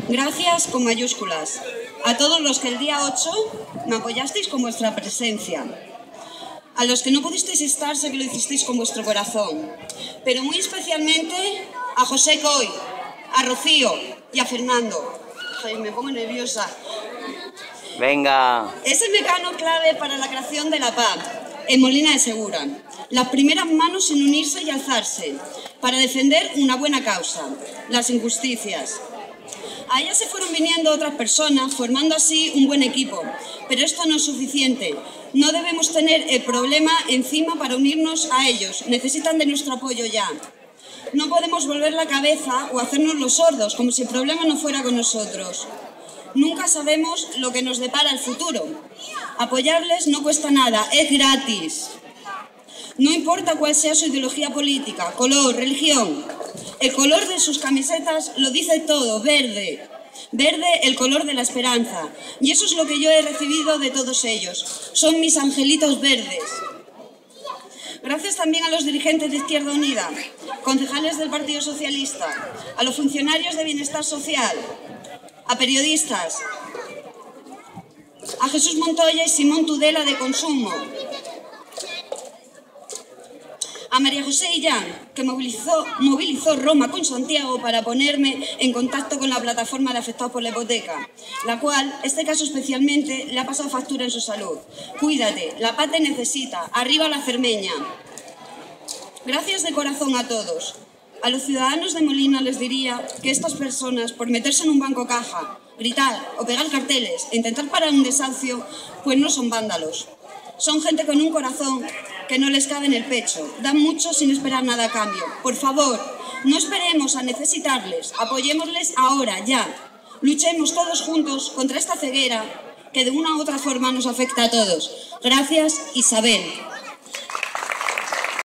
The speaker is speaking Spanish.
Gracias con mayúsculas a todos los que el día 8 me apoyasteis con vuestra presencia. A los que no pudisteis estar, sé que lo hicisteis con vuestro corazón. Pero muy especialmente a José Coy, a Rocío y a Fernando. Ay, me pongo nerviosa. Venga. Ese mecano clave para la creación de la paz en Molina de Segura. Las primeras manos en unirse y alzarse para defender una buena causa, las injusticias. A ellas se fueron viniendo otras personas, formando así un buen equipo. Pero esto no es suficiente. No debemos tener el problema encima para unirnos a ellos. Necesitan de nuestro apoyo ya. No podemos volver la cabeza o hacernos los sordos, como si el problema no fuera con nosotros. Nunca sabemos lo que nos depara el futuro. Apoyarles no cuesta nada, es gratis. No importa cuál sea su ideología política, color, religión. El color de sus camisetas lo dice todo, verde. Verde, el color de la esperanza. Y eso es lo que yo he recibido de todos ellos. Son mis angelitos verdes. Gracias también a los dirigentes de Izquierda Unida, concejales del Partido Socialista, a los funcionarios de Bienestar Social, a periodistas, a Jesús Montoya y Simón Tudela de Consumo, a María José Illán, que movilizó Roma con Santiago para ponerme en contacto con la plataforma de afectados por la hipoteca, la cual, este caso especialmente, le ha pasado factura en su salud. Cuídate, la paz te necesita, arriba la Cermeña. Gracias de corazón a todos. A los ciudadanos de Molina les diría que estas personas, por meterse en un banco caja, gritar o pegar carteles e intentar parar un desahucio, pues no son vándalos. Son gente con un corazón que no les cabe en el pecho. Dan mucho sin esperar nada a cambio. Por favor, no esperemos a necesitarles. Apoyémosles ahora, ya. Luchemos todos juntos contra esta ceguera que de una u otra forma nos afecta a todos. Gracias, Isabel.